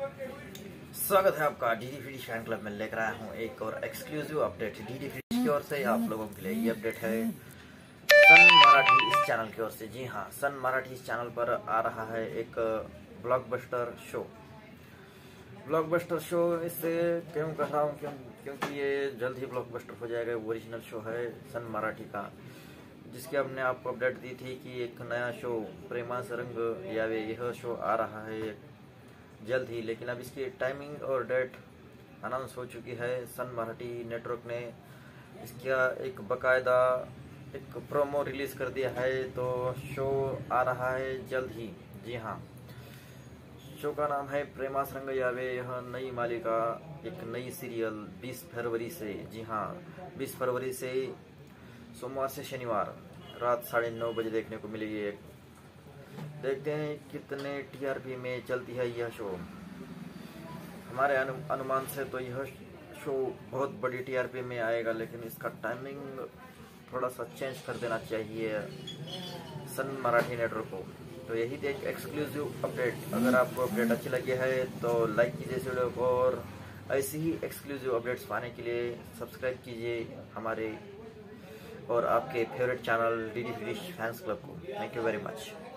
स्वागत है आपका डीडी फिश फैन क्लब में। लेकर आया हूँ एक और एक्सक्लूसिव अपडेट डीडी फिश की ओर से आप लोगों के लिए। ये अपडेट है सन मराठी इस चैनल की ओर से। जी हाँ, सन मराठी इस चैनल पर आ रहा है एक ब्लॉकबस्टर शो। ब्लॉकबस्टर शो इससे क्यों कह रहा हूँ, क्योंकि ये जल्द ही ब्लॉकबस्टर हो जाएगा। ओरिजिनल शो है सन मराठी का, जिसकी हमने आपको अपडेट दी थी कि एक नया शो प्रेमास रंग यावे, यह शो आ रहा है जल्द ही। लेकिन अब इसकी टाइमिंग और डेट अनाउंस हो चुकी है। सन मराठी नेटवर्क ने इसका एक बकायदा एक प्रोमो रिलीज कर दिया है, तो शो आ रहा है जल्द ही। जी हाँ, शो का नाम है प्रेमास रंग यावे। यह नई मालिका, एक नई सीरियल 20 फरवरी से, जी हाँ 20 फरवरी से सोमवार से शनिवार रात 9:30 बजे देखने को मिलेगी। देखते हैं कितने टीआरपी में चलती है यह शो। हमारे अनुमान से तो यह शो बहुत बड़ी टीआरपी में आएगा, लेकिन इसका टाइमिंग थोड़ा सा चेंज कर देना चाहिए सन मराठी नेटवर्क को। तो यही थी एक एक्सक्लूसिव अपडेट। अगर आपको अपडेट अच्छी लगी है तो लाइक कीजिए इस वीडियो को, और ऐसी ही एक्सक्लूसिव अपडेट्स पाने के लिए सब्सक्राइब कीजिए हमारे और आपके favourite channel DD fish fans club को। Thank you very much.